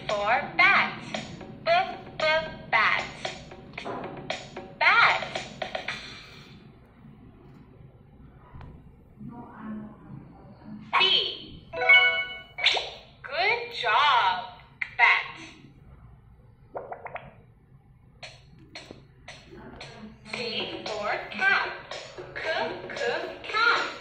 for bat. B, b, bat. Bat. B. Good job, bat. C for cat. C, c, cat.